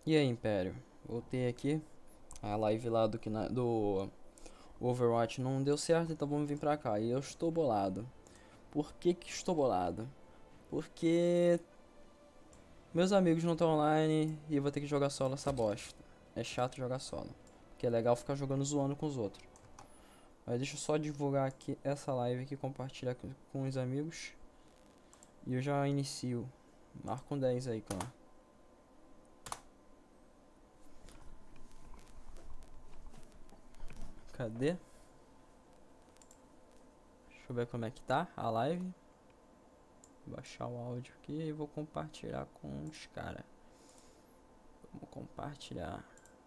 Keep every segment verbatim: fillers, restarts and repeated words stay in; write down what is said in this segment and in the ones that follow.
E aí, Império? Voltei aqui. A live lá do, que na- do Overwatch não deu certo, então vamos vir pra cá. E eu estou bolado. Por que que estou bolado? Porque meus amigos não estão online e eu vou ter que jogar solo essa bosta. É chato jogar solo. Porque é legal ficar jogando zoando com os outros. Mas deixa eu só divulgar aqui essa live aqui, compartilhar com, com os amigos. E eu já inicio. Marca um dez aí, clã. Cadê? Deixa eu ver como é que tá a live. Vou baixar o áudio aqui e vou compartilhar com os caras. Vamos compartilhar.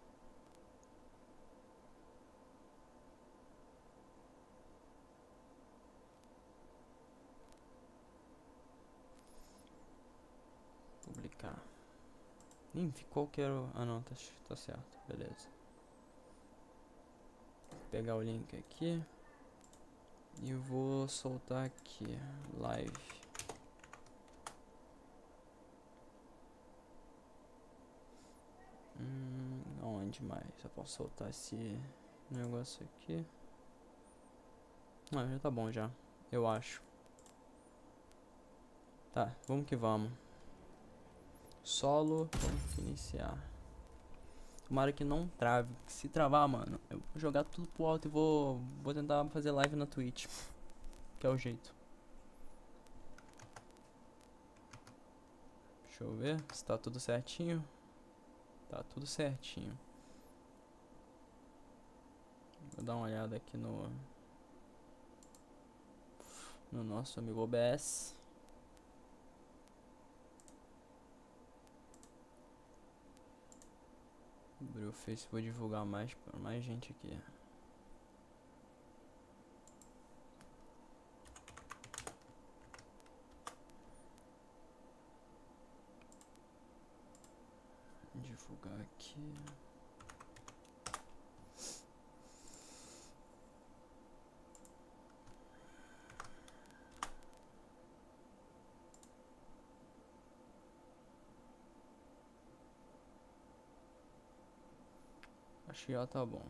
Publicar. Ih, ficou que era. Ah não, tá, tá certo. Beleza. Vou pegar o link aqui. E vou soltar aqui. Live. Hum, onde mais? Eu posso soltar esse negócio aqui. Ah, já tá bom já. Eu acho. Tá, vamos que vamos. Solo, vamos iniciar. Tomara que não trave. Se travar, mano, eu vou jogar tudo pro alto e vou, vou tentar fazer live na Twitch. Que é o jeito. Deixa eu ver se tá tudo certinho. Tá tudo certinho. Vou dar uma olhada aqui no no nosso amigo O B S. Abrir o Face, vou divulgar mais para mais gente aqui. Divulgar aqui. Acho que já tá bom.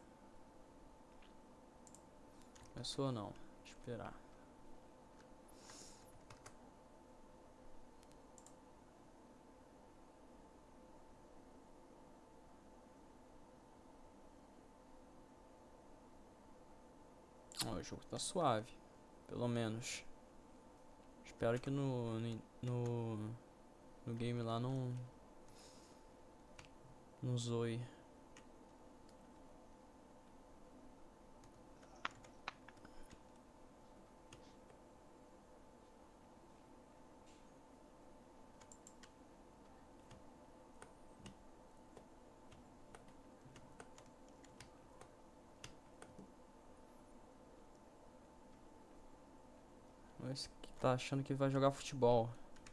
Começou ou não? Esperar. Ó, o jogo tá suave. Pelo menos. Espero que no, no, no game lá não, não zoe. Esse que tá achando que vai jogar futebol.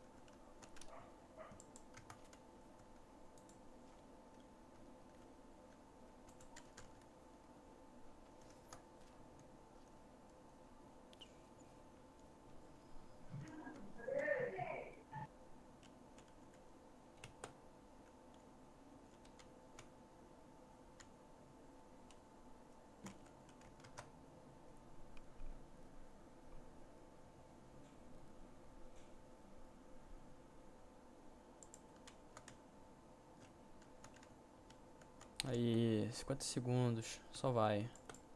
Aí, cinquenta segundos. Só vai.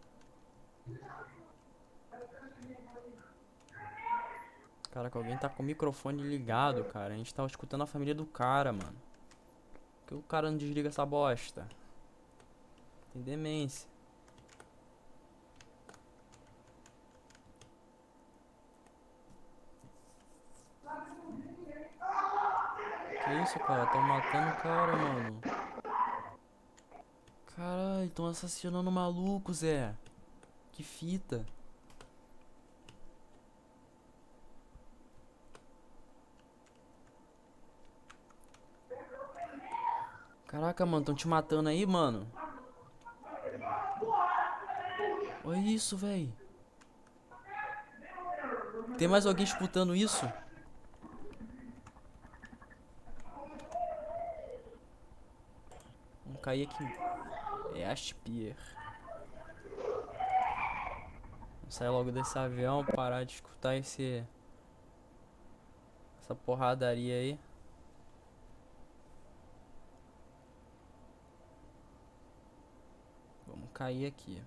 Cara, que alguém tá com o microfone ligado, cara. A gente tava escutando a família do cara, mano. Por que o cara não desliga essa bosta? Tem demência. Que isso, cara? Tão matando o cara, mano. Caralho, tão assassinando o maluco, Zé. Que fita. Caraca, mano, tão te matando aí, mano. Olha isso, véi. Tem mais alguém disputando isso? cair aqui. É Aspir. Vou sair logo desse avião, parar de escutar esse... essa porradaria aí. Vamos cair aqui.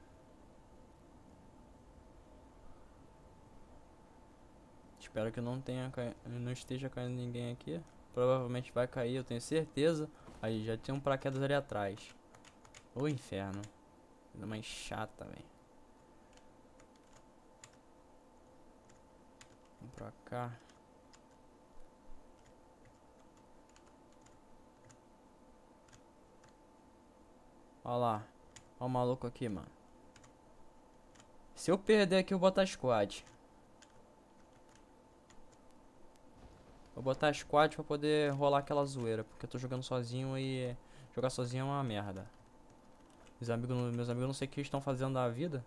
Espero que não tenha ca... não esteja caindo ninguém aqui. Provavelmente vai cair, eu tenho certeza. Aí, já tem um paraquedas ali atrás. Ô inferno. Coisa mais chata, velho. Vamos pra cá. Olha lá. Olha o maluco aqui, mano. Se eu perder aqui, eu vou botar squad. Vou botar squad pra poder rolar aquela zoeira. Porque eu tô jogando sozinho e jogar sozinho é uma merda. Meus amigos, meus amigos não sei o que estão fazendo da vida.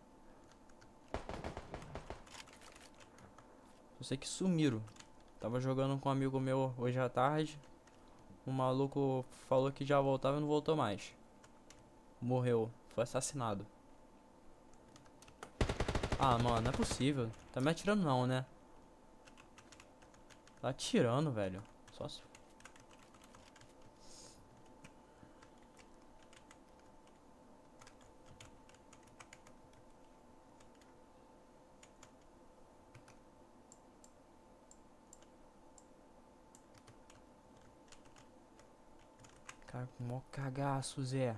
Eu sei que sumiram. Tava jogando com um amigo meu hoje à tarde. O maluco falou que já voltava e não voltou mais. Morreu. Foi assassinado. Ah, mano, não é possível. Tá me atirando não, né? Tá atirando, velho. Só se... Cara, com mó cagaço, Zé.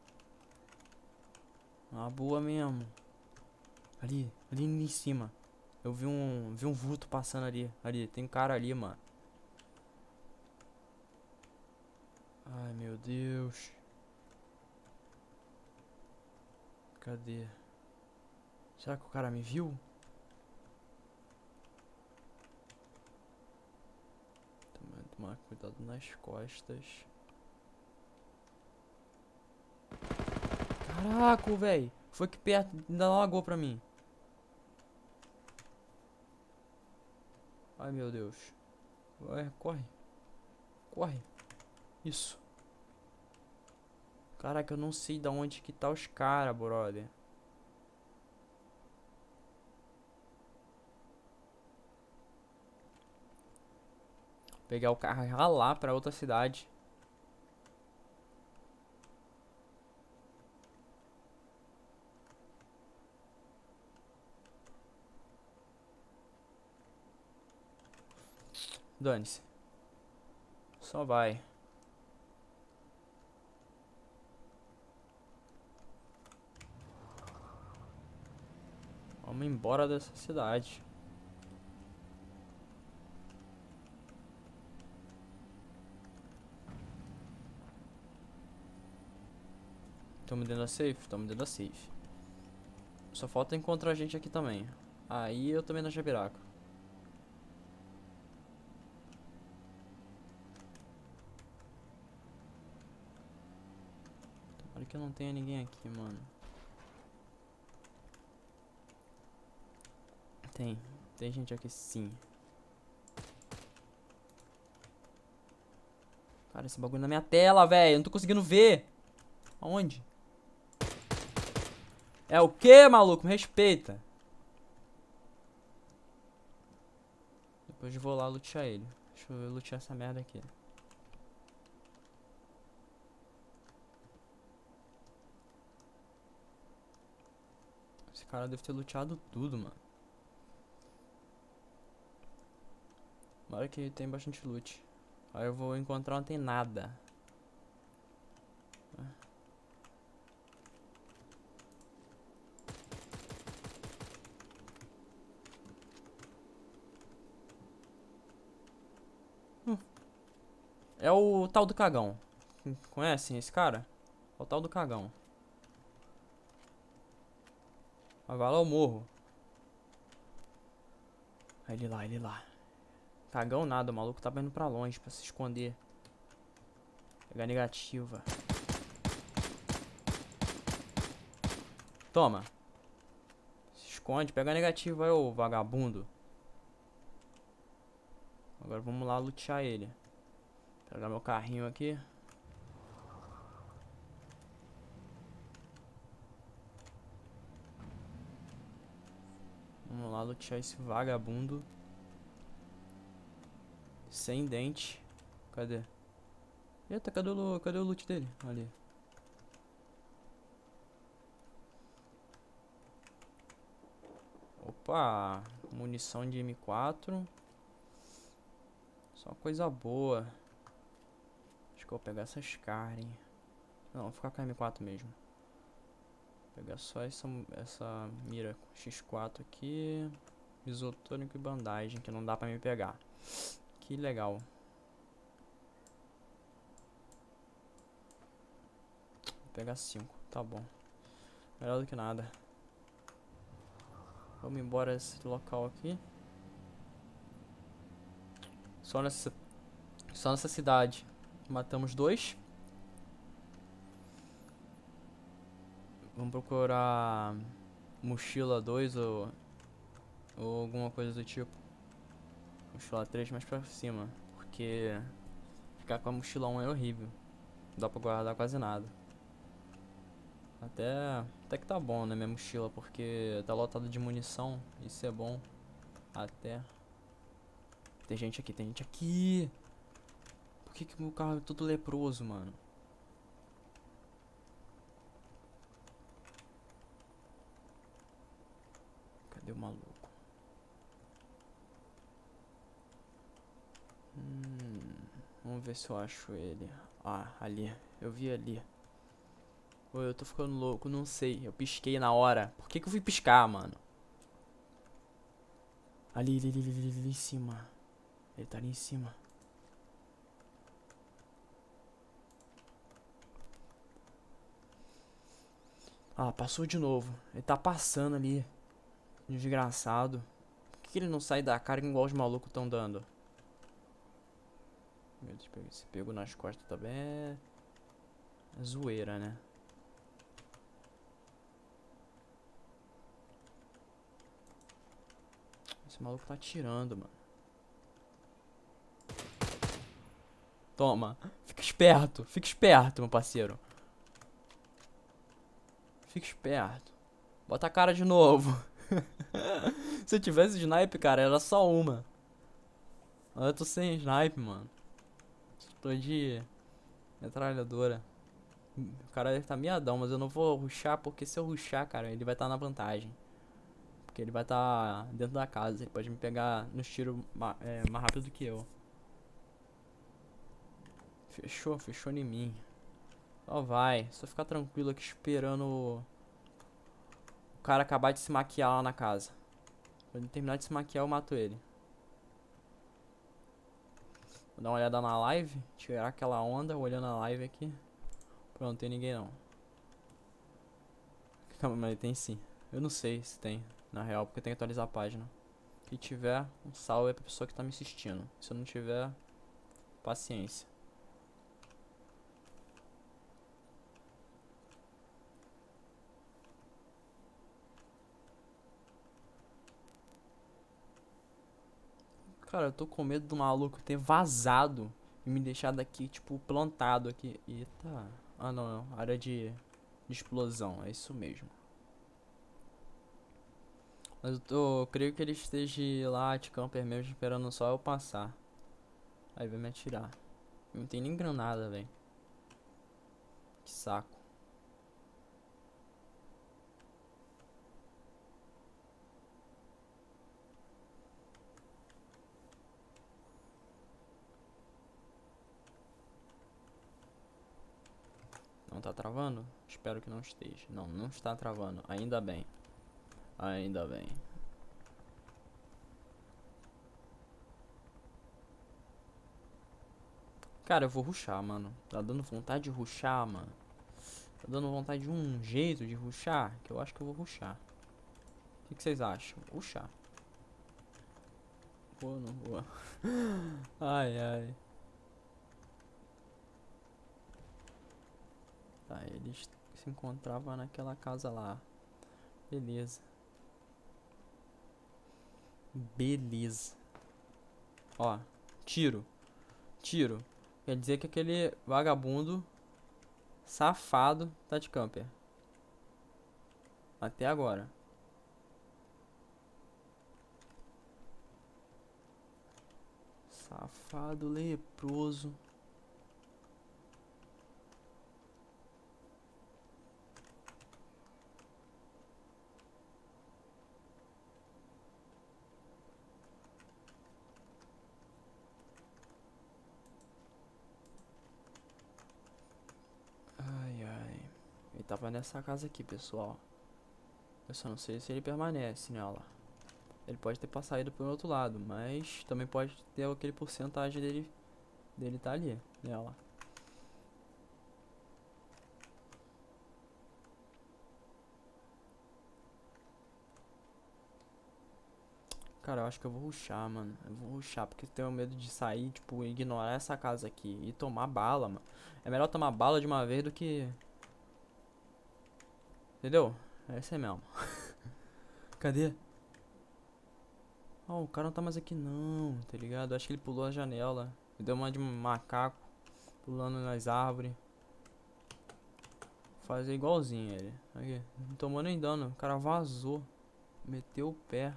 Uma boa mesmo. Ali, ali em cima. Eu vi um, vi um vulto passando ali. Ali, tem um cara ali, mano. Ai, meu Deus. Cadê? Será que o cara me viu? Tomar, tomar cuidado nas costas. Caraca, velho. Foi aqui perto, ainda não lagou pra mim. Ai, meu Deus. Ué, corre. Corre. Isso. Caraca, eu não sei de onde que tá os caras, brother. Pegar o carro e ralar pra outra cidade. Dane-se. Só vai. Vamos embora dessa cidade. Tamo dentro da safe? Tamo dentro da safe. Só falta encontrar a gente aqui também. Aí eu também na Jabiraca. Tomara que não tenha ninguém aqui, mano. Tem. Tem gente aqui sim. Cara, esse bagulho na minha tela, velho. Eu não tô conseguindo ver. Aonde? É o que, maluco? Me respeita. Depois eu vou lá lutear ele. Deixa eu lutear essa merda aqui. Esse cara deve ter luteado tudo, mano. Tomara que tem bastante loot. Aí eu vou encontrar, não tem nada. Hum. É o tal do cagão. Conhecem esse cara? É o tal do cagão. Vai lá o morro. Aí ele lá, ele lá. Cagão nada, o maluco tá indo pra longe pra se esconder. Pegar negativa. Toma. Se esconde, pega a negativa aí, ô vagabundo. Agora vamos lá lutear ele. Pegar meu carrinho aqui. Vamos lá lutear esse vagabundo. Sem dente. Cadê? Eita, cadê o, cadê o loot dele? Ali. Opa! Munição de M quatro. Só coisa boa. Acho que eu vou pegar essas Scar, hein? Não, vou ficar com a M quatro mesmo. Vou pegar só essa, essa mira X quatro aqui. Isotônico e bandagem, que não dá pra me pegar. Que legal. Vou pegar cinco, tá bom. Melhor do que nada. Vamos embora desse local aqui. Só nessa, só nessa cidade matamos dois. Vamos procurar mochila dois ou, ou alguma coisa do tipo. Mochila três mais pra cima. Porque ficar com a mochila um é horrível. Não dá pra guardar quase nada. Até, até que tá bom, né, minha mochila, porque tá lotado de munição. Isso é bom. Até. Tem gente aqui, tem gente aqui. Por que que o meu carro é todo leproso, mano? Cadê o maluco? Hum, vamos ver se eu acho ele. Ah, ali. Eu vi ali. Oi, eu tô ficando louco, não sei. Eu pisquei na hora. Por que que eu fui piscar, mano? Ali, ali, ali, ali, ali, ali em cima. Ele tá ali em cima. Ah, passou de novo. Ele tá passando ali. Desgraçado. Por que que ele não sai da cara igual os malucos tão dando? Meu Deus, esse pego nas costas também é... é zoeira, né? Esse maluco tá atirando, mano. Toma. Fica esperto. Fica esperto, meu parceiro. Fica esperto. Bota a cara de novo. Se eu tivesse snipe, cara, era só uma. Mas eu tô sem snipe, mano. Tô de metralhadora. O cara deve tá miadão, mas eu não vou rushar, porque se eu rushar, cara, ele vai estar tá na vantagem. Porque ele vai estar tá dentro da casa. Ele pode me pegar nos tiros ma é, mais rápido do que eu. Fechou, fechou em mim. Só vai. Só ficar tranquilo aqui esperando o cara acabar de se maquiar lá na casa. Quando ele terminar de se maquiar, eu mato ele. Vou dar uma olhada na live. Tirar aquela onda olhando a live aqui. Pronto, não tem ninguém não. Calma, mas tem sim. Eu não sei se tem, na real, porque tem que atualizar a página. Se tiver, um salve é pra pessoa que tá me assistindo. Se não tiver, paciência. Cara, eu tô com medo do maluco ter vazado e me deixado aqui, tipo, plantado aqui. Eita. Ah, não, não. Área de, de explosão. É isso mesmo. Mas eu, tô, eu creio que ele esteja lá de camper mesmo, esperando só eu passar. Aí vai me atirar. Não tem nem granada, velho. Que saco. Não tá travando? Espero que não esteja. Não, não está travando. Ainda bem. Ainda bem. Cara, eu vou rushar, mano. Tá dando vontade de rushar, mano. Tá dando vontade de um jeito de rushar, que eu acho que eu vou rushar. O que, que vocês acham? Rushar. Vou ou não vou? Ai, ai. Tá, eles se encontravam naquela casa lá. Beleza. Beleza. Ó, tiro. Tiro. Quer dizer que aquele vagabundo safado tá de camper. Até agora. Safado leproso. Ai, ai. Ele tava nessa casa aqui, pessoal. Eu só não sei se ele permanece nela. Ele pode ter passado pelo outro lado, mas também pode ter aquele porcentagem dele dele tá ali, nela. Cara, eu acho que eu vou rushar, mano. Eu vou rushar porque eu tenho medo de sair, tipo, ignorar essa casa aqui e tomar bala, mano. É melhor tomar bala de uma vez do que... Entendeu? É esse mesmo. Cadê? Oh, o cara não tá mais aqui não, tá ligado? Acho que ele pulou a janela. Deu uma de macaco, pulando nas árvores. Fazer igualzinho ele. Aqui, não tomou nem dano. O cara vazou. Meteu o pé.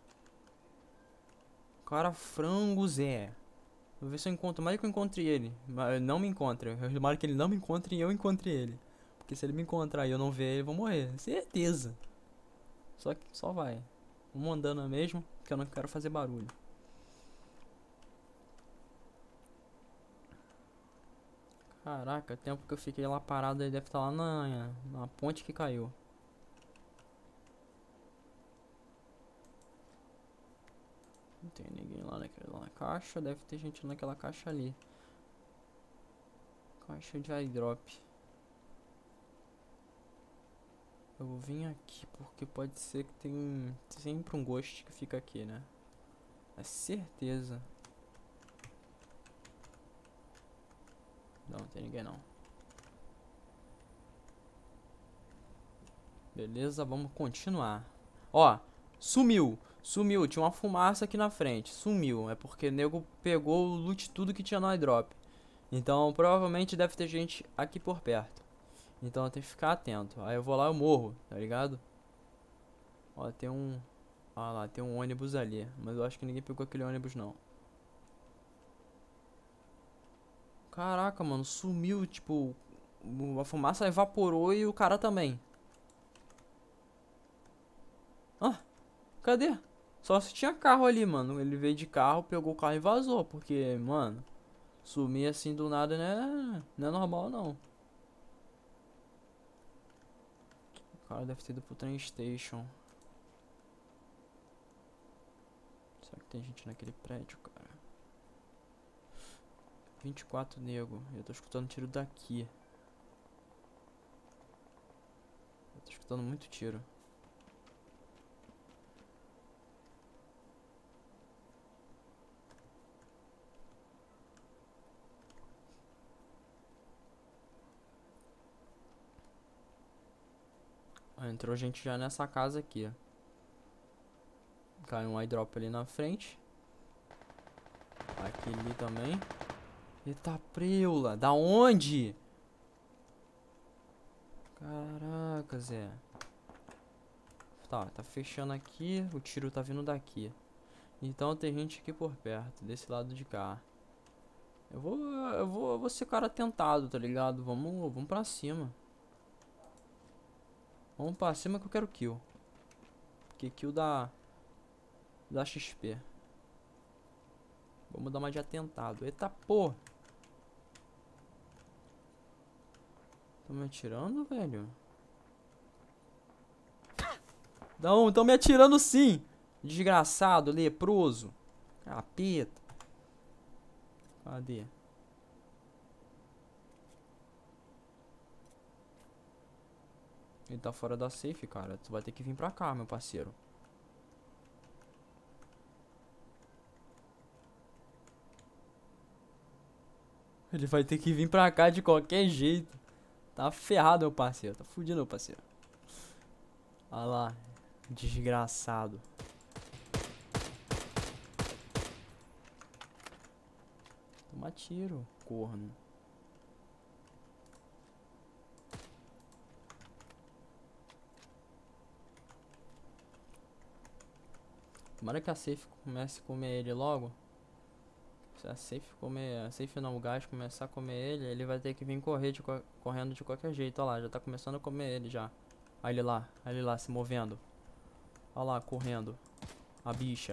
O cara frango Zé. Vou ver se eu encontro. Mais que eu encontre ele. Mas não me encontre. Eu tomara que ele não me encontre e eu encontre ele. Porque se ele me encontrar e eu não ver ele, eu vou morrer. Certeza. Só que só vai. Vamos andando mesmo, que eu não quero fazer barulho. Caraca, o tempo que eu fiquei lá parado, ele deve estar lá na, na ponte que caiu. Não tem ninguém lá naquela caixa, deve ter gente naquela caixa ali. Caixa de airdrop. Eu vou vir aqui porque pode ser que tem sempre um ghost que fica aqui, né? É certeza. Não, não tem ninguém não. Beleza, vamos continuar. Ó, sumiu. Sumiu, tinha uma fumaça aqui na frente. Sumiu, é porque o nego pegou o loot tudo que tinha no airdrop. Então provavelmente deve ter gente aqui por perto. Então eu tenho que ficar atento. Aí eu vou lá e eu morro, tá ligado? Ó, tem um... Ah lá, tem um ônibus ali. Mas eu acho que ninguém pegou aquele ônibus não. Caraca, mano, sumiu, tipo... A fumaça evaporou e o cara também. Ah, cadê? Só se tinha carro ali, mano. Ele veio de carro, pegou o carro e vazou. Porque, mano, sumir assim do nada né, não é normal, não. O cara deve ter ido pro train station. Será que tem gente naquele prédio, cara? vinte e quatro nego. Eu tô escutando tiro daqui. Eu tô escutando muito tiro. Ah, entrou gente já nessa casa aqui. Caiu um airdrop ali na frente. Aqui ali também. Eita preula, da onde? Caraca, Zé. Tá, tá fechando aqui, o tiro tá vindo daqui. Então tem gente aqui por perto, desse lado de cá. Eu vou, eu vou, eu vou ser cara tentado, tá ligado? Vamos, vamos pra cima. Vamos pra cima que eu quero kill. Porque kill dá, dá X P. Vamos dar uma de atentado. Eita porra. Tão me atirando, velho? Não, tão me atirando sim. Desgraçado, leproso. Capeta. Cadê? Ele tá fora da safe, cara. Tu vai ter que vir pra cá, meu parceiro. Ele vai ter que vir pra cá de qualquer jeito. Tá ferrado, meu parceiro. Tá fudido, meu parceiro. Olha lá. Desgraçado. Toma tiro, corno. Tomara que a safe comece a comer ele logo. Se a safe comer, a safe não, o gás começar a comer ele, ele vai ter que vir correr de, correndo de qualquer jeito. Olha lá, já tá começando a comer ele já. Olha ele lá, olha ele lá se movendo. Olha lá, correndo. A bicha.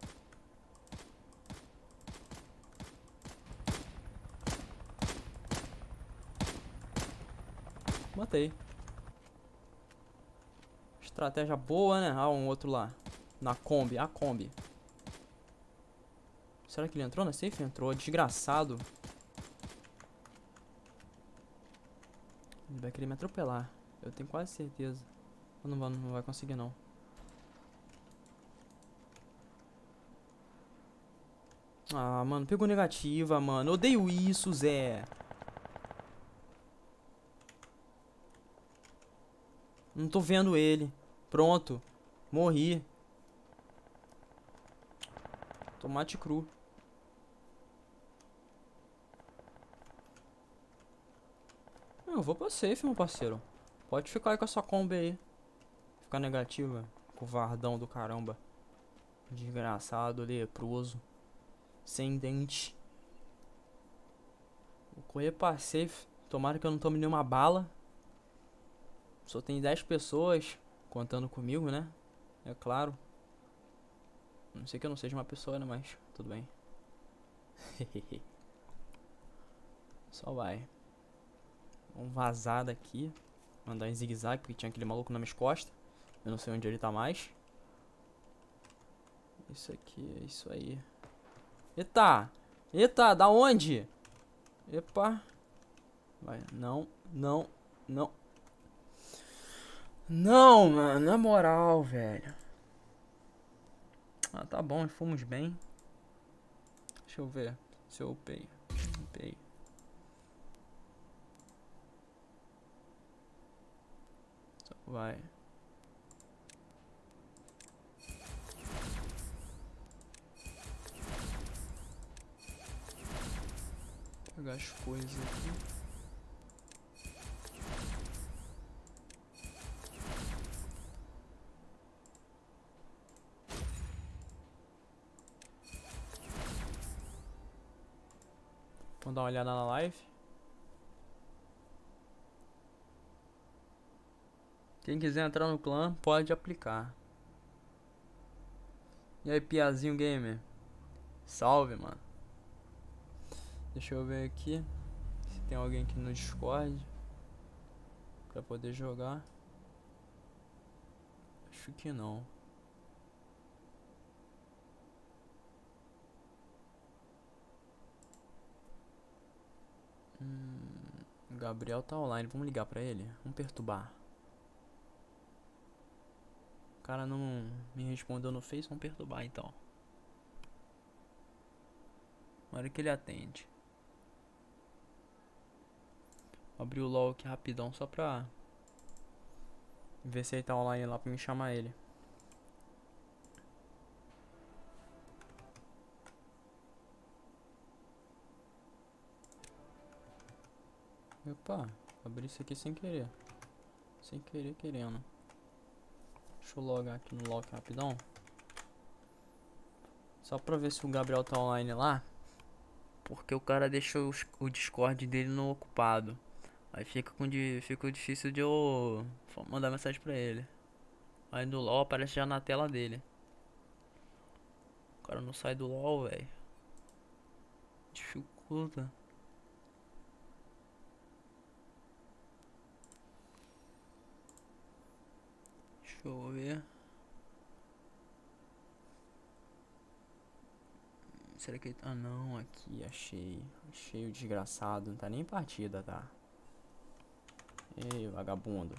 Matei. Estratégia boa, né? Ah, um outro lá. Na Kombi, a Kombi. Será que ele entrou na safe? Entrou, desgraçado. Ele vai querer me atropelar. Eu tenho quase certeza. Não vai, não vai conseguir, não. Ah, mano, pegou negativa, mano. Odeio isso, Zé. Não tô vendo ele. Pronto. Morri. Tomate cru. Eu vou pra safe, meu parceiro. Pode ficar aí com a sua Kombi aí. Ficar negativa. Covardão do caramba. Desgraçado, leproso. Sem dente. Vou correr pra safe. Tomara que eu não tome nenhuma bala. Só tem dez pessoas contando comigo, né? É claro. Não sei que eu não seja uma pessoa, né? Mas tudo bem. Só vai. Vamos vazar daqui. Mandar em zigue-zague, porque tinha aquele maluco nas minhas costas. Eu não sei onde ele tá mais. Isso aqui, é isso aí. Eita! Eita, da onde? Epa. Vai, não, não, não. Não, mano, na moral, velho. Ah, tá bom, fomos bem. Deixa eu ver se eu upei. Upei. Vai. Vou pegar as coisas aqui. Vamos dar uma olhada na live. Quem quiser entrar no clã, pode aplicar. E aí, Piazinho Gamer? Salve, mano. Deixa eu ver aqui se tem alguém aqui no Discord pra poder jogar. Acho que não. Hum, o Gabriel tá online. Vamos ligar pra ele? Vamos perturbar. O cara não me respondeu no Face. Vamos perturbar então. Na hora que ele atende. Abri o LOL aqui rapidão só pra ver se ele tá online lá pra me chamar ele. Opa, abri isso aqui sem querer. Sem querer, querendo. Deixa eu logar aqui no lock rapidão. Só pra ver se o Gabriel tá online lá. Porque o cara deixou o Discord dele no ocupado. Aí fica, com di fica difícil de eu mandar mensagem pra ele. Aí no LoL aparece já na tela dele. O cara não sai do LoL, velho. Dificulta. Deixa eu ver. Será que... Ah, não. Aqui, achei. Achei o desgraçado. Não tá nem em partida, tá? Ei, vagabundo.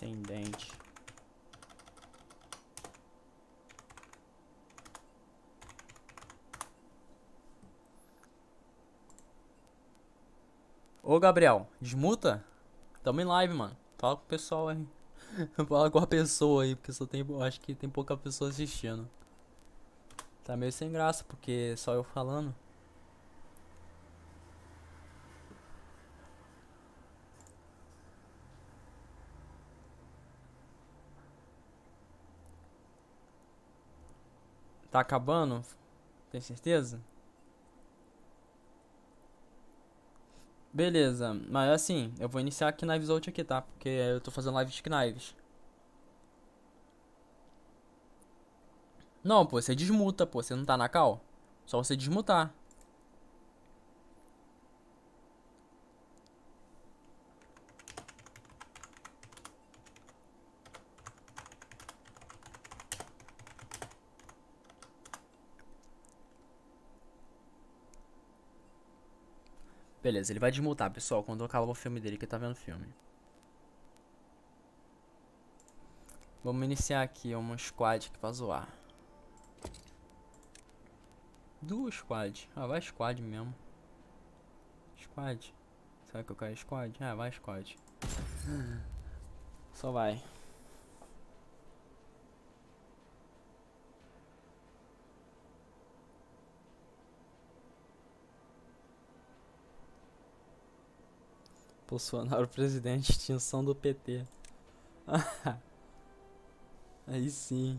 sem dente. Ô Gabriel, desmuta? Tamo em live, mano. Fala com o pessoal aí. Fala com a pessoa aí, porque só tem. Acho que tem pouca pessoa assistindo. Tá meio sem graça, porque só eu falando. Tá acabando? Tem certeza? Beleza, mas assim, eu vou iniciar Knives Out aqui, tá? Porque eu tô fazendo live de Knives. Não, pô, você desmuta, pô, você não tá na call? Só você desmutar. Beleza, ele vai desmutar, pessoal, quando eu acabar o filme dele, que ele tá vendo filme. Vamos iniciar aqui uma squad aqui pra zoar. Duas squad. Ah, vai squad mesmo. Squad. Será que eu quero squad? Ah, vai squad. Só vai. Bolsonaro presidente, extinção do P T. Aí sim.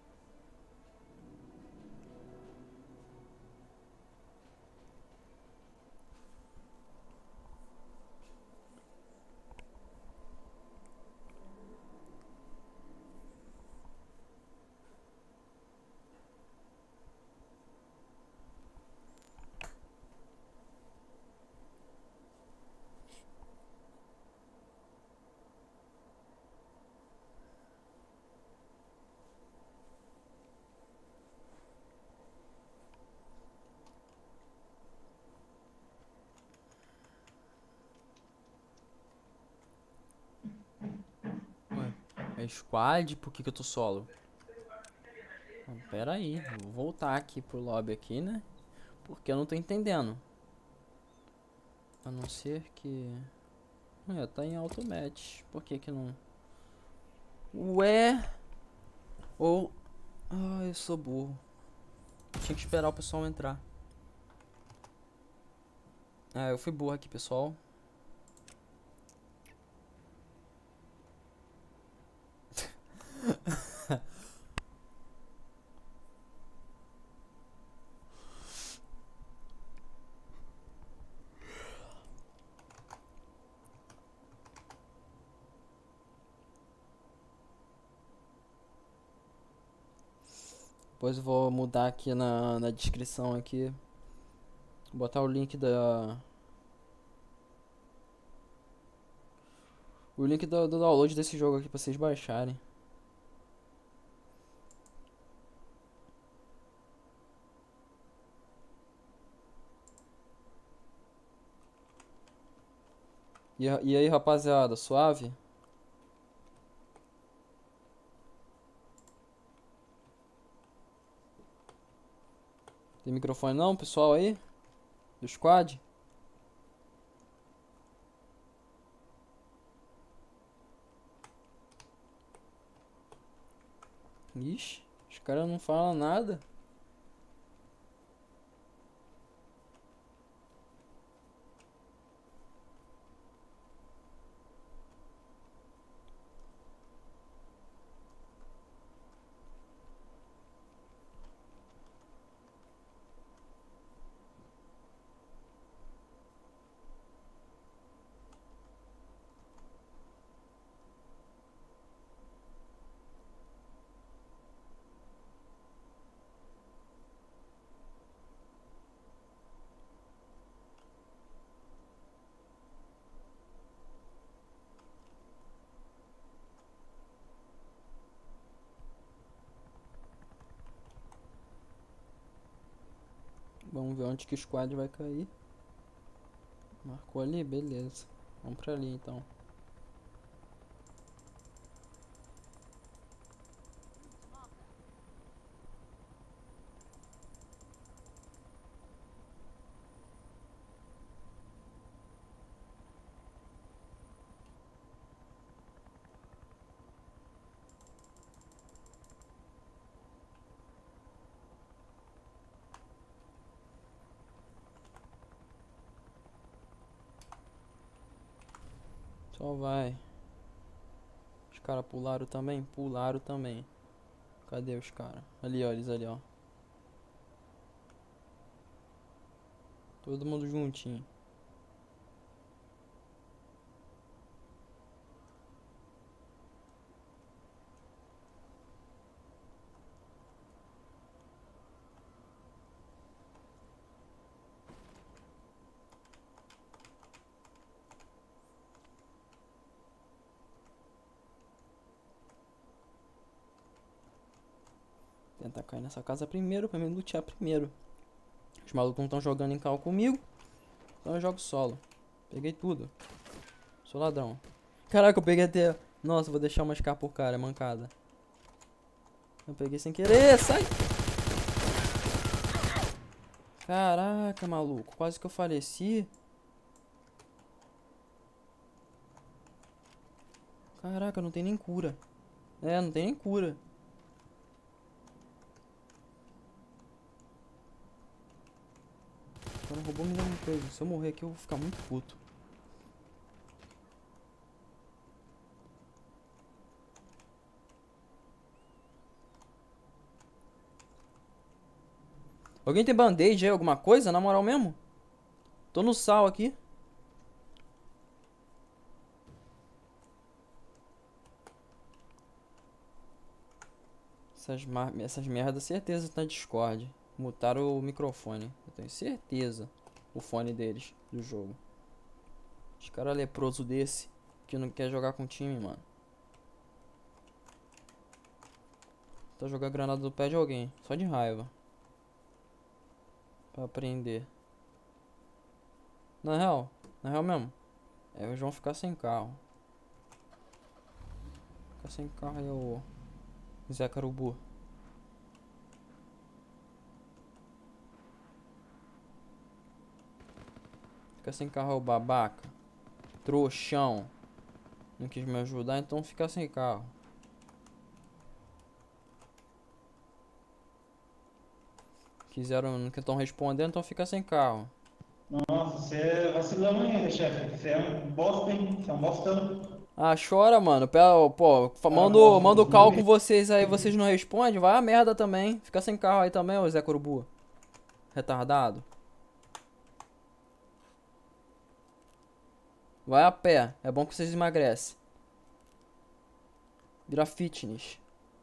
Ué, é squad? Por que que eu tô solo? Ah, pera aí, vou voltar aqui pro lobby aqui, né? Porque eu não tô entendendo. A não ser que... É, tá em auto match. Por que que não... Ué? Ou... Ah, eu sou burro. Tinha que esperar o pessoal entrar. Ah, eu fui burro aqui, pessoal. Depois eu vou mudar aqui na, na descrição aqui. Botar o link da... O link do, do download desse jogo aqui pra vocês baixarem. E, e aí, rapaziada, suave? Tem microfone não, pessoal aí? Do squad? Ixi, os caras não falam nada. Vamos ver onde que o squad vai cair. Marcou ali? Beleza. Vamos pra ali então. Só vai. Os caras pularam também? Pularam também. Cadê os caras? Ali, ó, eles ali, ó. Todo mundo juntinho. Tentar cair nessa casa primeiro, pra me lutear primeiro. Os malucos não estão jogando em cal comigo, então eu jogo solo. Peguei tudo. Sou ladrão. Caraca, eu peguei até... Nossa, vou deixar uma scar por cara, é mancada. Eu peguei sem querer, sai! Caraca, maluco, quase que eu faleci. Caraca, não tem nem cura. É, não tem nem cura. O cara roubou me alguma coisa. Se eu morrer aqui, eu vou ficar muito puto. Alguém tem band-aid aí, alguma coisa? Na moral mesmo? Tô no sal aqui. Essas, mar... Essas merdas, certeza, tá na Discord. Mutaram o microfone. Eu tenho certeza. O fone deles, do jogo. Os caras leproso desse, que não quer jogar com time, mano. Tá jogando granada do pé de alguém. Só de raiva. Pra aprender. Na real. Na real mesmo. É, eles vão ficar sem carro. Ficar sem carro aí o Zé Carubu. Fica sem carro é o babaca. Trouxão. Não quis me ajudar, então fica sem carro. Quiseram, não estão respondendo, então fica sem carro. Nossa, você é vacilão ainda, chefe. Você é um bosta, hein? Você é um bostão. Ah, chora, mano. Pô, pô, fa- Ah, mando, bosta, mando você não call vê. com vocês aí, vocês não respondem. Vai a merda também. Fica sem carro aí também, ô Zé Corubu. Retardado. Vai a pé. É bom que vocês emagrecem. Vira fitness.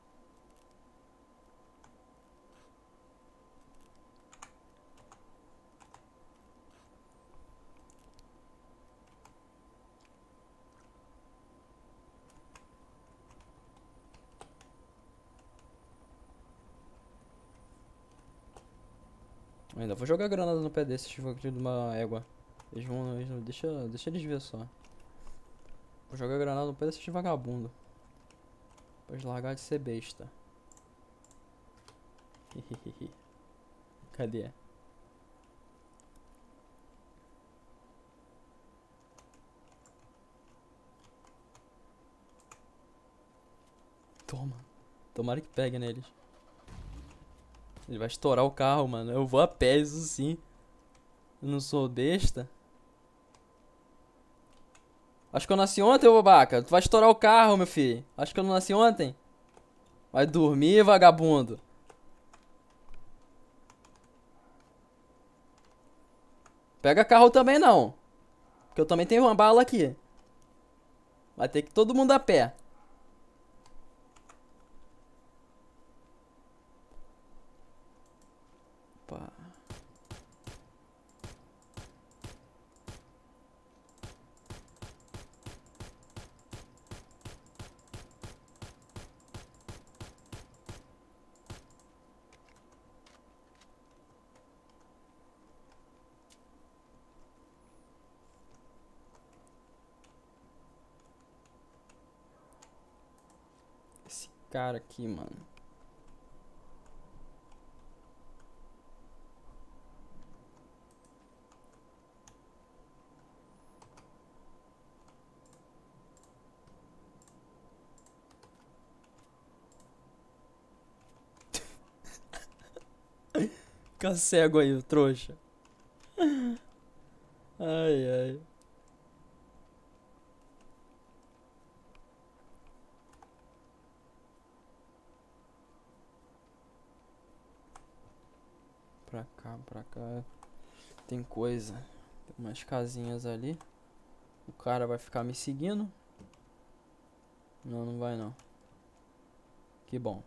Ainda vou jogar granada no pé desses de uma égua. Eles vão, eles vão- deixa, deixa eles ver só. Vou jogar granada no pé desses vagabundo. Pra eles largar de ser besta. Cadê? Toma. Tomara que pegue neles. Ele vai estourar o carro, mano. Eu vou a pé, isso sim. Eu não sou besta. Acho que eu nasci ontem, ô babaca. Tu vai estourar o carro, meu filho. Acho que eu não nasci ontem. Vai dormir, vagabundo. Pega carro também não. Porque eu também tenho uma bala aqui. Vai ter que todo mundo a pé. Pá. Esse cara aqui, mano. Fica cego aí, o trouxa. Ai, ai. pra cá, pra cá. Tem coisa. Tem umas casinhas ali. O cara vai ficar me seguindo? Não, não vai não. Que bom.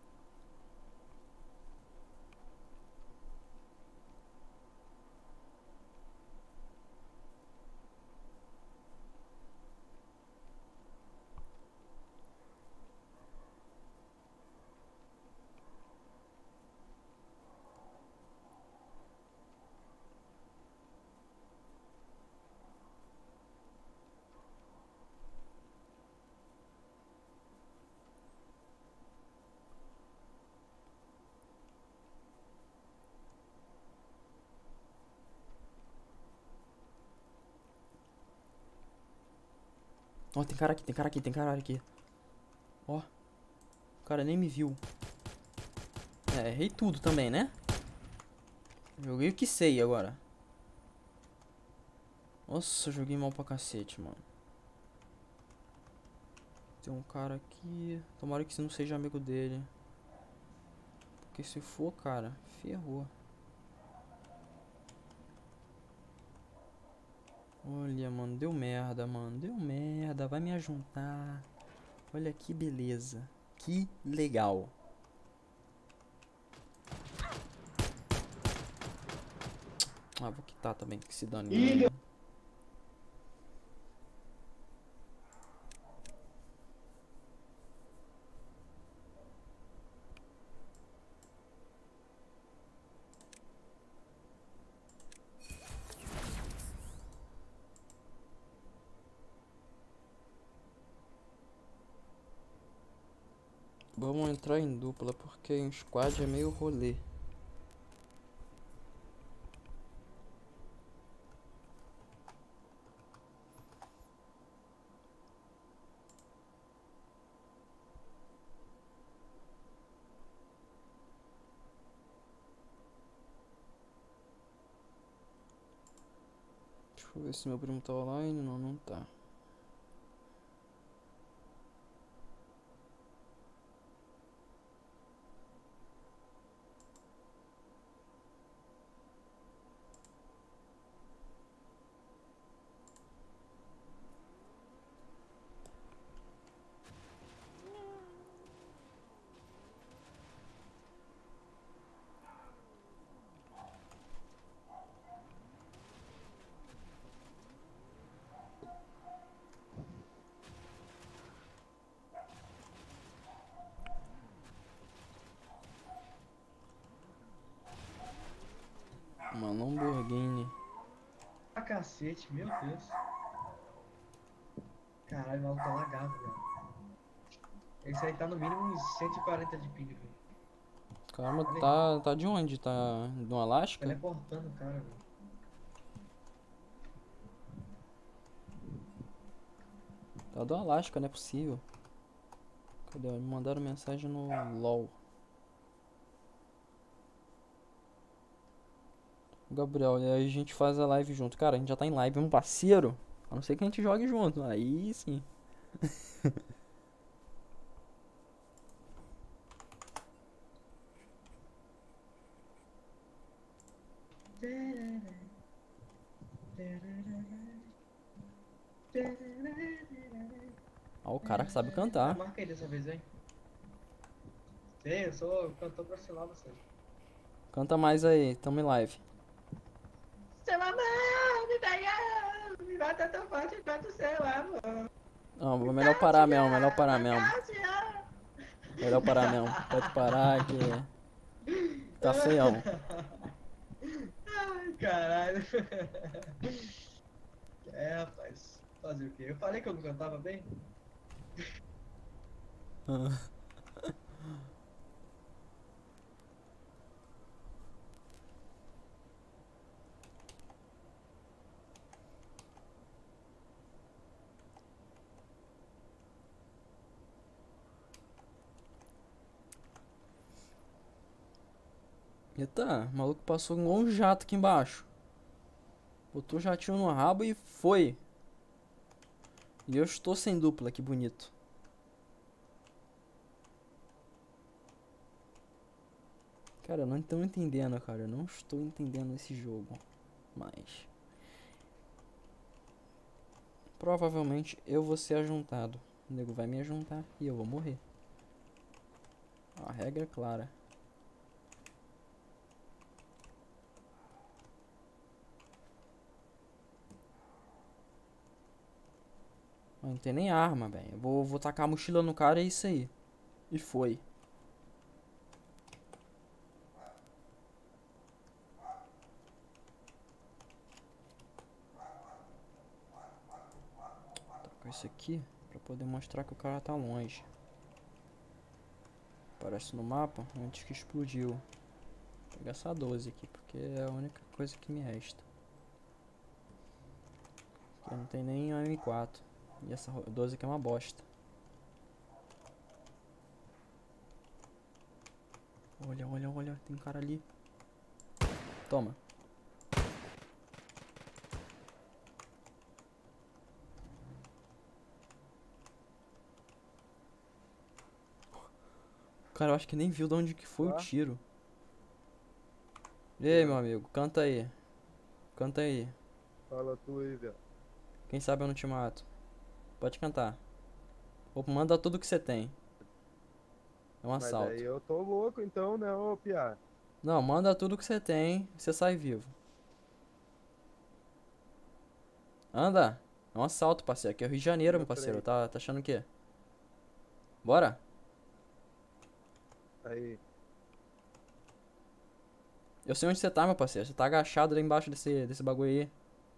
Ó, tem cara aqui, tem cara aqui, tem cara aqui. Ó. O cara nem me viu. É, errei tudo também, né? Joguei o que sei agora. Nossa, joguei mal pra cacete, mano. Tem um cara aqui. Tomara que isso não seja amigo dele. Porque se for, cara, ferrou. Olha, mano, deu merda, mano. Deu merda, vai me ajuntar. Olha que beleza. Que legal. Ah, vou quitar também, que se dane. Ih, deu- Vamos entrar em dupla, porque em squad é meio rolê. Deixa eu ver se meu primo tá online. Não, não tá. Uma Lamborghini. Ah, cacete, meu Deus. Caralho, o maluco tá lagado, velho. Esse aí tá no mínimo uns cento e quarenta de ping, velho. Calma, Olha aí, tá, tá de onde? Tá no Alasca? teleportando o cara, velho. Tá do Alasca, não é possível. Cadê? Me mandaram mensagem no LOL. Gabriel, e aí a gente faz a live junto. Cara, a gente já tá em live, um parceiro. A não ser que a gente jogue junto. Aí sim. Ó, o cara que sabe Ah, cantar. marca aí dessa vez, hein? Sei, eu sou cantor profissional, você. Canta mais aí, tamo em live. Seu amor, me dá, me bata tão forte quanto seu amor. Não, melhor parar mesmo, melhor parar mesmo. Ocasião. Melhor parar mesmo. Pode parar que tá feião. Ai, caralho. É, rapaz. Fazer o quê? Eu falei que eu não cantava bem? Eita, o maluco passou igual um jato aqui embaixo. Botou o jatinho no rabo e foi. E eu estou sem dupla, que bonito. Cara, eu não estou entendendo, cara. Eu não estou entendendo esse jogo. Mas provavelmente eu vou ser ajuntado. O nego vai me ajuntar e eu vou morrer. A regra é clara. Não tem nem arma, velho. Eu vou, vou tacar a mochila no cara e é isso aí. E foi. Tacar isso aqui pra poder mostrar que o cara tá longe. Aparece no mapa antes que explodiu. Vou pegar essa doze aqui, porque é a única coisa que me resta. Aqui não tem nem a M quatro. E essa doze aqui é uma bosta. Olha, olha, olha, tem um cara ali. Toma. O cara eu acho que nem viu de onde que foi o Tá. tiro. E aí, meu amigo, canta aí. Canta aí. Fala tu aí, velho. Quem sabe eu não te mato. Pode cantar. Ou manda tudo que você tem. É um Mas assalto. daí eu tô louco então, né, ô Piá? Não, manda tudo que você tem, você sai vivo. Anda. É um assalto, parceiro. Aqui é o Rio de Janeiro, Na meu parceiro. frente. Tá, tá achando o quê? Bora? Aí. Eu sei onde você tá, meu parceiro. Você tá agachado lá embaixo desse, desse bagulho aí.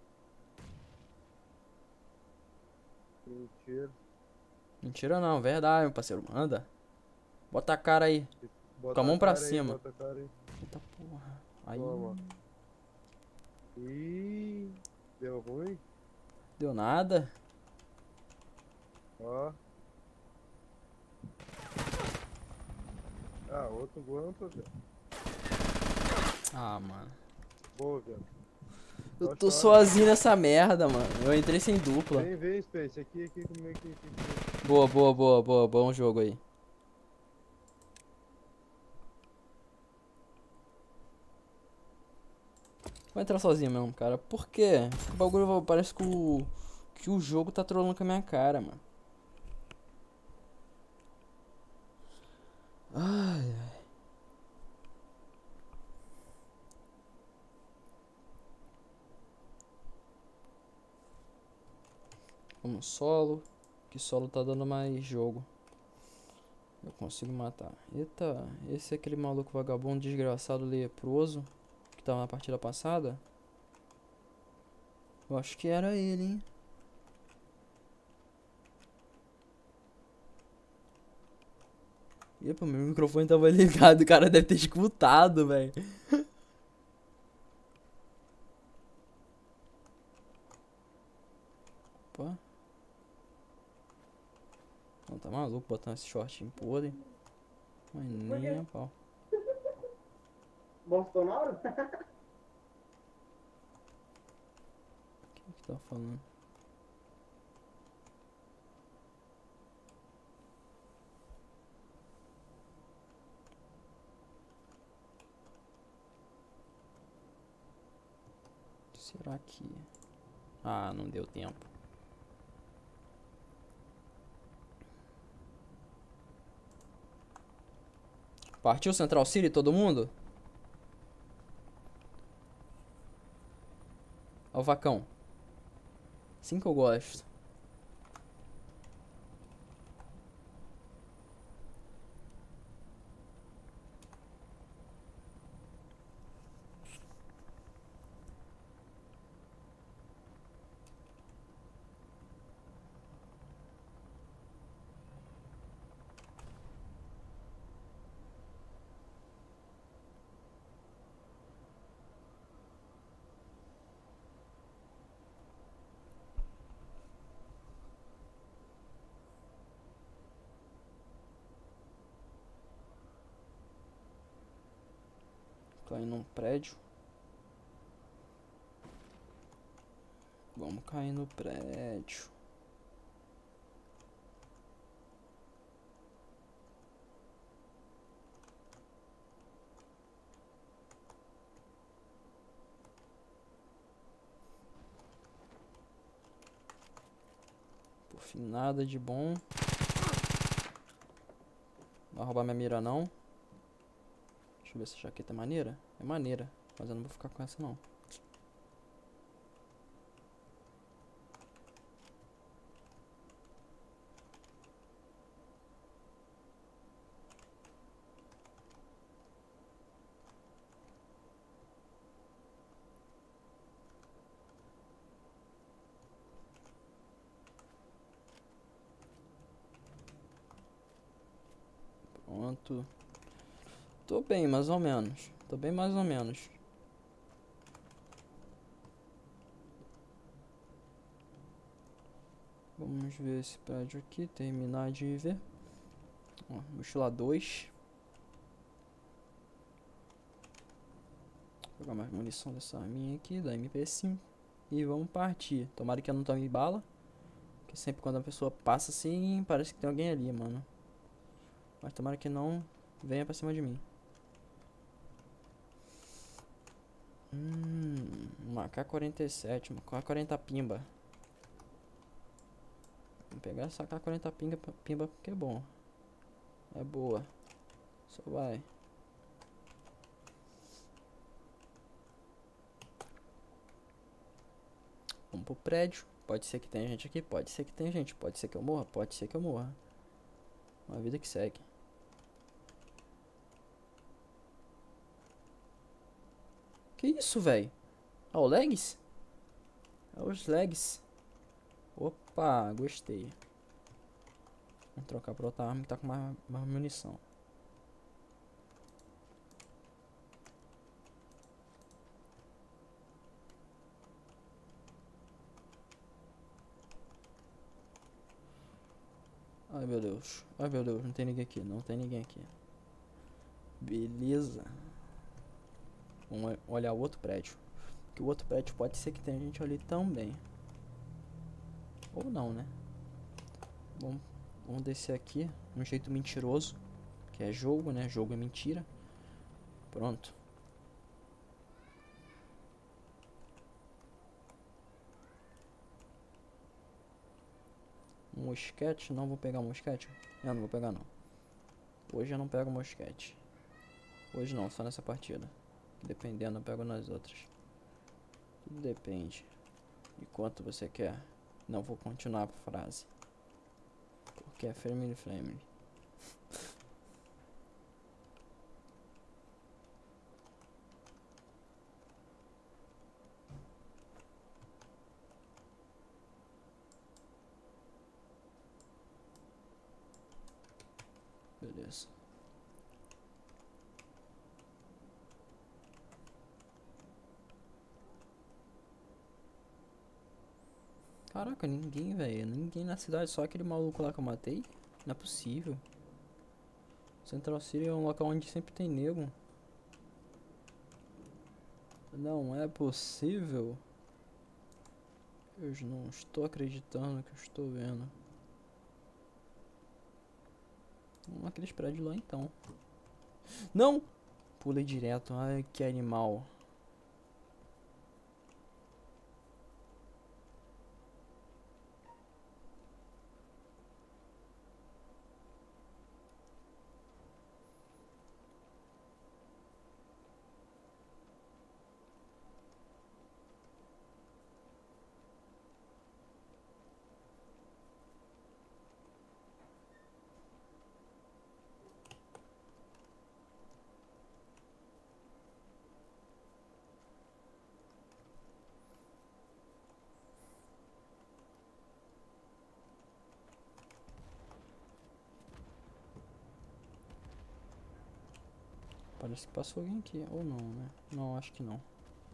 Mentira. Mentira não, verdade, meu parceiro. Anda. Bota a cara aí. Bota Com a mão a pra cara aí, cima. bota a cara aí. Eita porra. Aí. Toma. Ih, deu ruim? Deu nada. Ó. Ah, outro guampa, velho. Ah, mano. Boa, velho. Eu Só tô chora. sozinho nessa merda, mano. Eu entrei sem dupla. Vem, vem, Space. Aqui, aqui, comigo, aqui, aqui, aqui. Boa, boa, boa, boa. Bom jogo aí. Vou entrar sozinho mesmo, cara. Por quê? O bagulho parece que o, que o jogo tá trolando com a minha cara, mano. Ai, ai. Vamos solo. Que solo tá dando mais jogo. Eu consigo matar. Eita, esse é aquele maluco vagabundo desgraçado leproso que tava na partida passada? Eu acho que era ele, hein? Epa, meu microfone tava ligado, o cara deve ter escutado, velho. Opa. Não, tá maluco botar esse shortinho podre. Mas nem a pau. Bolsonaro? O que que tá falando? Será que... Ah, não deu tempo. Partiu Central City, todo mundo? Ó o vacão. Assim que eu gosto. Cair num prédio. Vamos cair no prédio. Por fim, nada de bom. Não vai roubar minha mira, não. Deixa eu ver se a jaqueta é maneira. É maneira, mas eu não vou ficar com essa, não. Pronto. Tô bem, mais ou menos. Tô bem, mais ou menos. Vamos ver esse prédio aqui. Terminar de ver. Ó, mochila dois. Vou pegar mais munição dessa arminha aqui, da M P cinco. E vamos partir. Tomara que eu não tome bala. Porque sempre quando a pessoa passa assim, parece que tem alguém ali, mano. Mas tomara que não venha pra cima de mim. Hum, uma K quarenta e sete, uma K quarenta pimba. Vou pegar essa K quarenta pimba, pimba porque é bom. É boa. Só vai. Vamos pro prédio. Pode ser que tenha gente aqui, pode ser que tenha gente. Pode ser que eu morra, pode ser que eu morra. Uma vida que segue. Que isso, velho? Ah, o legs? É os legs. Opa, gostei. Vamos trocar pra outra arma que tá com mais, mais munição. Ai meu Deus, ai meu Deus, não tem ninguém aqui, não tem ninguém aqui. Beleza. Vamos olhar o outro prédio. Que o outro prédio pode ser que tenha gente ali também. Ou não, né? Vamos, vamos descer aqui. Um jeito mentiroso. Que é jogo, né? Jogo é mentira. Pronto. Mosquete? Não vou pegar mosquete. Eu não vou pegar não. Hoje eu não pego mosquete. Hoje não, só nessa partida. Dependendo, eu pego nas outras. Tudo depende de quanto você quer. Não vou continuar a frase. Porque é family family. Beleza. Caraca, ninguém, velho. Ninguém na cidade, só aquele maluco lá que eu matei. Não é possível. Central City é um local onde sempre tem nego. Não é possível. Eu não estou acreditando no que eu estou vendo. Vamos naqueles prédios lá então. Não! Pulei direto. Ai, que animal. Parece que passou alguém aqui. Ou não, né? Não, acho que não.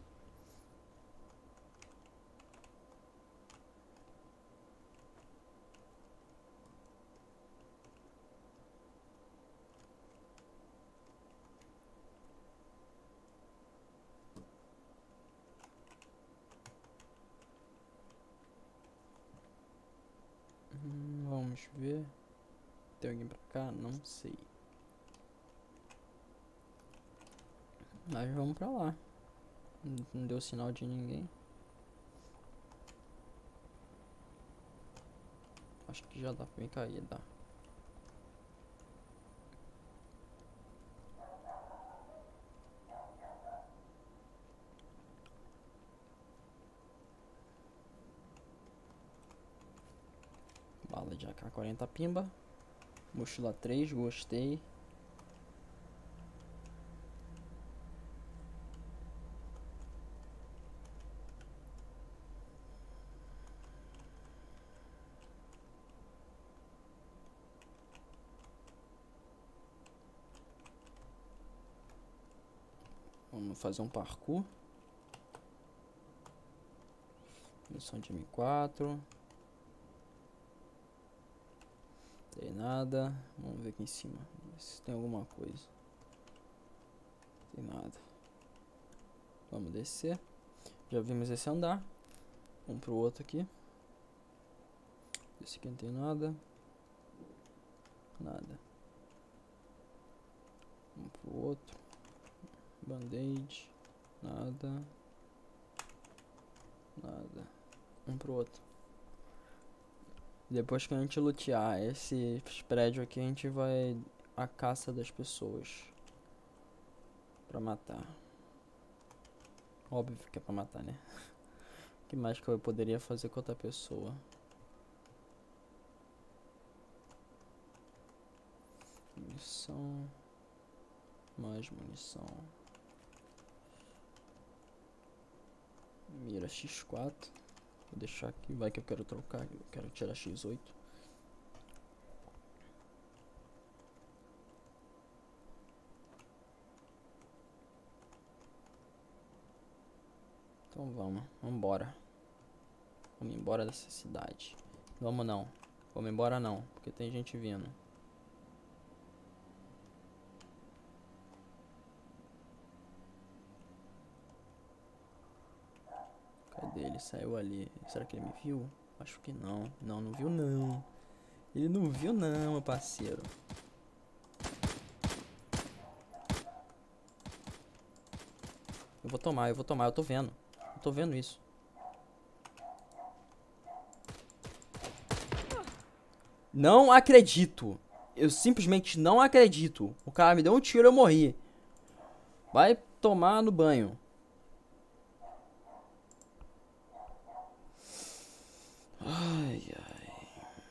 Hum, vamos ver. Tem alguém pra cá? Não sei. Mas vamos pra lá. Não- Não deu sinal de ninguém. Acho que já dá pra mim cair, dá. Bala de A K quarenta pimba. Mochila três, gostei. Vamos fazer um parkour. Missão de M quatro. Tem nada. Vamos ver aqui em cima. Se tem alguma coisa. Tem nada. Vamos descer. Já vimos esse andar. Vamos pro outro aqui. Esse aqui não tem nada. Nada. Vamos pro outro. Band-aid. Nada. Nada. Vamos pro outro. Depois que a gente lutear esse prédio aqui, a gente vai à caça das pessoas pra matar. Óbvio que é pra matar, né? O que mais que eu poderia fazer com outra pessoa? Munição. Mais munição. Mira X quatro. Vou deixar aqui, vai que eu quero trocar, eu quero tirar X oito. Então vamos, vamos embora. Vamos embora dessa cidade. Vamos não, vamos embora não, porque tem gente vindo. Cadê ele? Saiu ali. Será que ele me viu? Acho que não. Não, não viu não. Ele não viu não, meu parceiro. Eu vou tomar, eu vou tomar, eu tô vendo. Eu tô vendo isso. Não acredito. Eu simplesmente não acredito. O cara me deu um tiro e eu morri. Vai tomar no banho. Ai, ai.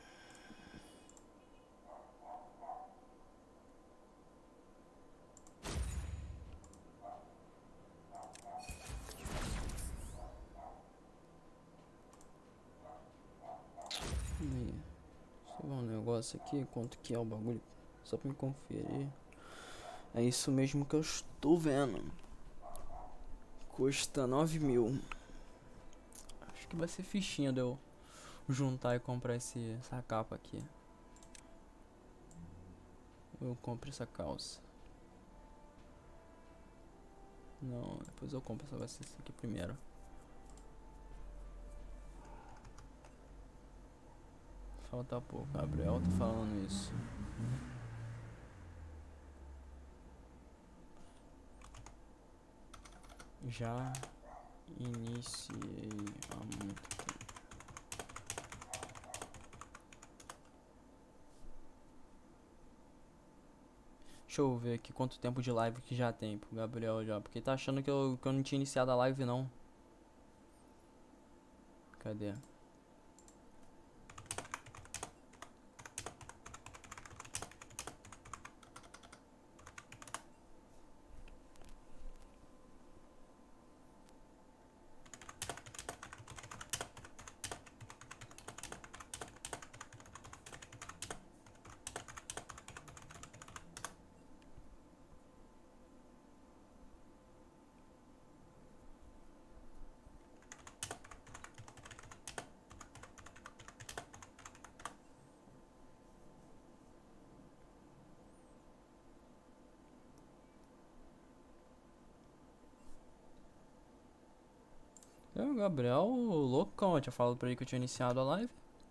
Deixa eu ver um negócio aqui, quanto que é o bagulho, só pra me conferir. É isso mesmo que eu estou vendo. Custa nove mil. Acho que vai ser fichinha de eu juntar e comprar esse, essa capa aqui. Eu compro essa calça. Não, depois eu compro essa, vai ser essa aqui primeiro. Falta pouco, Gabriel tá falando isso. Já iniciei há muito tempo. Deixa eu ver aqui quanto tempo de live que já tem pro Gabriel já. Porque tá achando que eu, que eu não tinha iniciado a live não. Cadê? É, o Gabriel, loucão, eu tinha falado pra ele que eu tinha iniciado a live.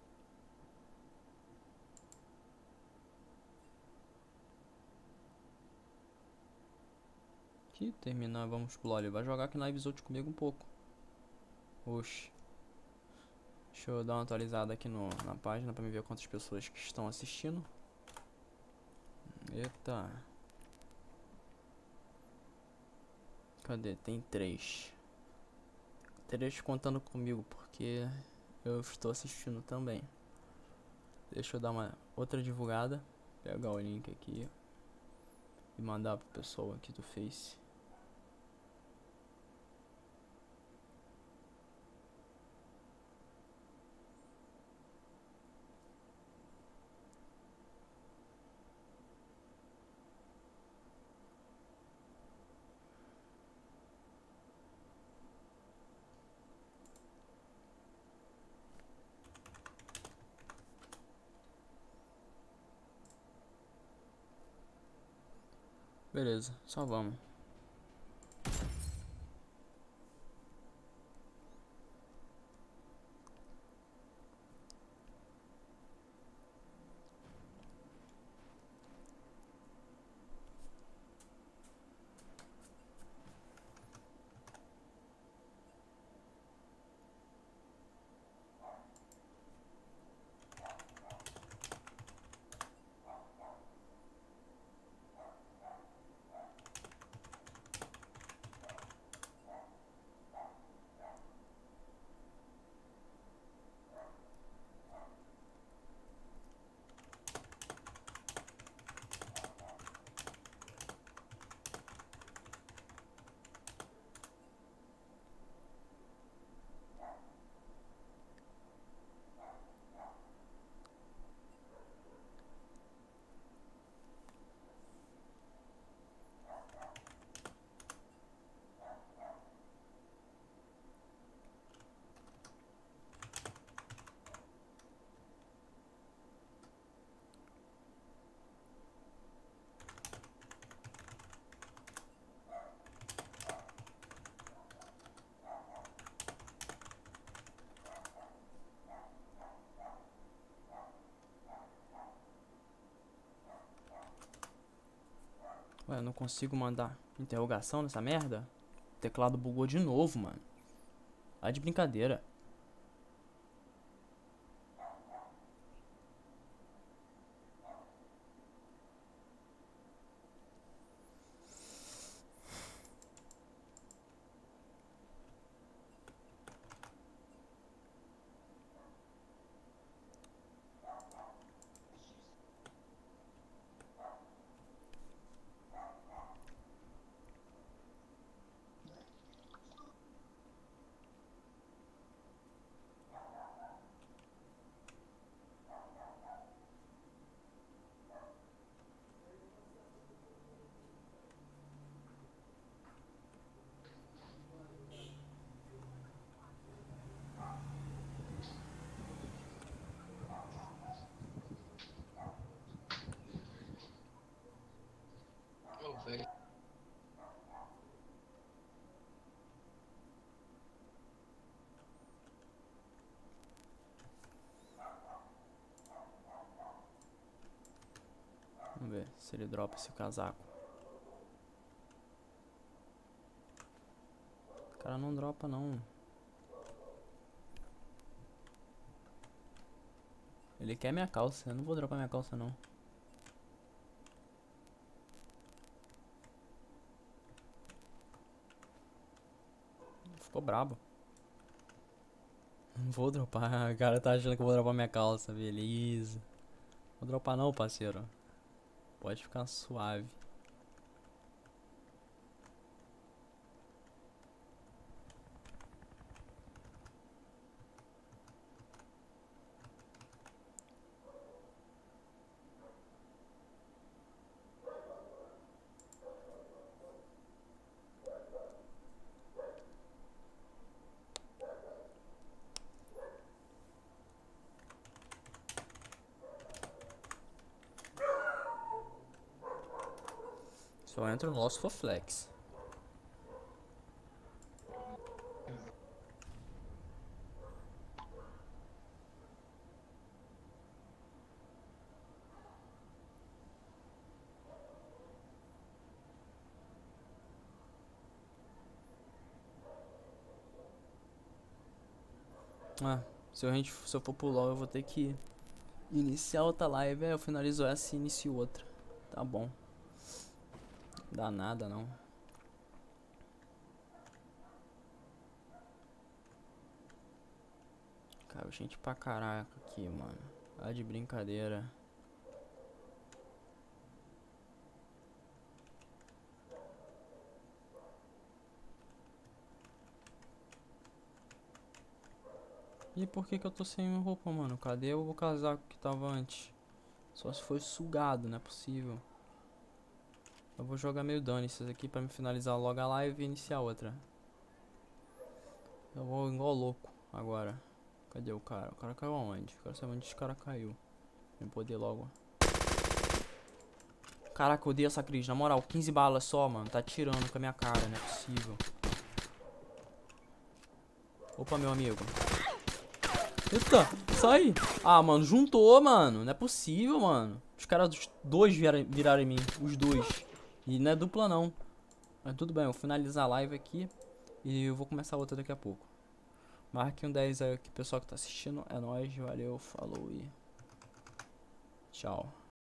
Aqui, terminar, vamos pro LoL. Ele vai jogar aqui na Ivisote comigo um pouco. Oxi. Deixa eu dar uma atualizada aqui no, na página pra me ver quantas pessoas que estão assistindo. Eita. Cadê? Tem três. Três contando comigo, porque eu estou assistindo também. Deixa eu dar uma outra divulgada. Pegar o link aqui e mandar pro pessoal aqui do Face. Beleza, só vamos. Ué, eu não consigo mandar interrogação nessa merda? O teclado bugou de novo, mano. Tá de brincadeira. Vamos ver se ele dropa esse casaco. O cara não dropa não. Ele quer minha calça, eu não vou dropar minha calça não. Ficou brabo. Não vou dropar, o cara tá achando que eu vou dropar minha calça, beleza. Vou dropar não, parceiro. Pode ficar suave. Só entra no nosso for flex. Ah, Se, a gente, se eu for pro LoL, eu vou ter que iniciar outra live. É, eu finalizo essa e inicio outra. Tá bom. Dá nada, não. Cara, gente pra caraca aqui, mano. Tá de brincadeira. E por que que eu tô sem roupa, mano? Cadê o casaco que tava antes? Só se foi sugado, não é possível. Eu vou jogar meio dane-se aqui pra me finalizar logo a live e iniciar outra. Eu vou igual louco agora. Cadê o cara? O cara caiu aonde? Quero saber onde esse cara caiu. Pra eu poder logo. Caraca, eu odeio essa crise. Na moral, quinze balas só, mano. Tá tirando com a minha cara, não é possível. Opa, meu amigo. Eita, sai. Ah, mano, juntou, mano. Não é possível, mano. Os caras dos dois viraram, viraram em mim. Os dois. E não é dupla, não. Mas tudo bem, eu vou finalizar a live aqui. E eu vou começar outra daqui a pouco. Marque um dez aí aqui, pessoal que tá assistindo. É nóis, valeu, falou e tchau.